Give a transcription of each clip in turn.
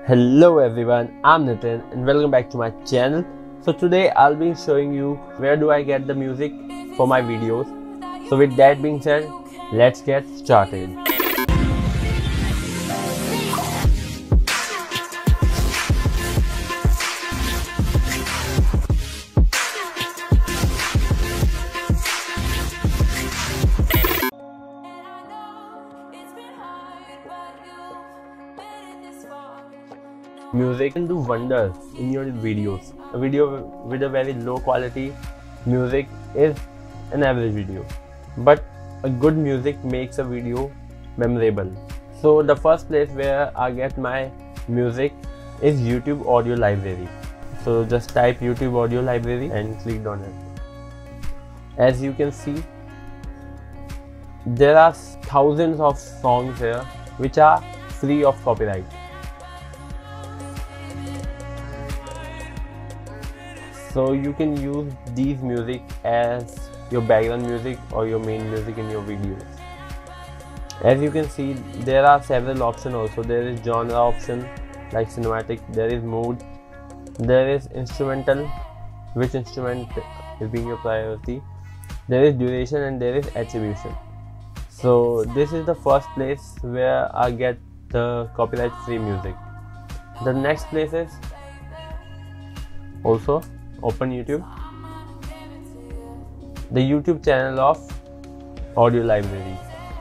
Hello everyone, I'm Nitin and welcome back to my channel. So today I'll be showing you where do I get the music for my videos. So with that being said, let's get started. Music can do wonders in your videos. A video with a very low quality music is an average video, but a good music makes a video memorable. So the first place where I get my music is YouTube Audio Library. So just type YouTube Audio Library and click on it. As you can see, there are thousands of songs here which are free of copyright. So you can use these music as your background music or your main music in your videos. As you can see, there are several options also. There is genre option like cinematic, there is mood, there is instrumental, which instrument is being your priority, there is duration, and there is attribution. So this is the first place where I get the copyright free music. The next place is also open YouTube, the YouTube channel of Audio Library.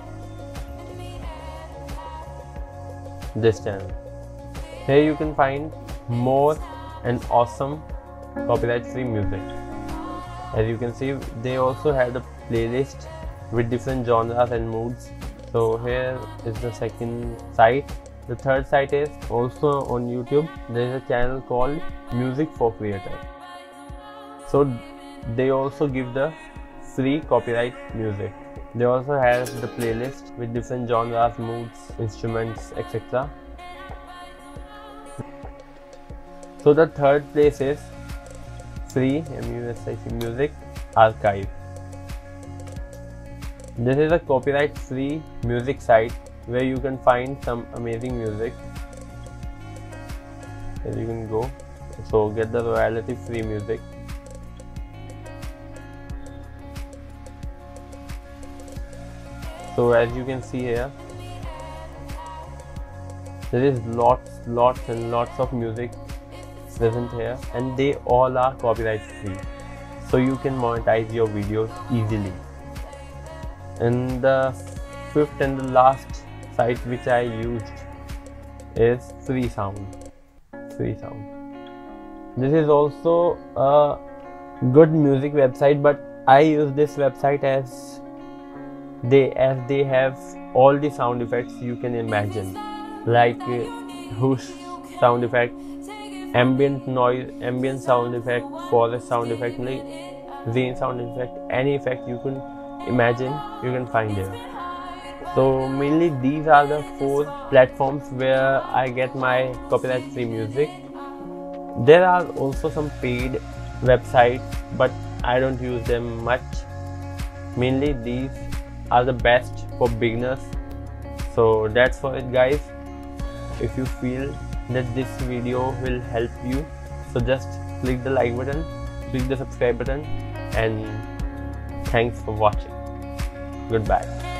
This channel. Here you can find more and awesome copyright free music. As you can see, they also have the playlist with different genres and moods. So here is the second site. The third site is also on YouTube. There is a channel called Music for Creator. So they also give the free copyright music. They also have the playlist with different genres, moods, instruments, etc. So the third place is free Music Archive. This is a copyright free music site where you can find some amazing music. Here you can go. So get the royalty free music. So as you can see here, there is lots and lots of music present here, and they all are copyright free. So you can monetize your videos easily. And the fifth and the last site which I used is Freesound. This is also a good music website, but I use this website as they have all the sound effects you can imagine, like whoosh sound effect, ambient noise, ambient sound effect, forest sound effect, like rain sound effect, any effect you can imagine you can find here. So mainly these are the 4 platforms where I get my copyright free music. There are also some paid websites, but I don't use them much. Mainly these are the best for beginners. So that's for it, guys. If you feel that this video will help you, so just click the like button, click the subscribe button, and thanks for watching. Goodbye.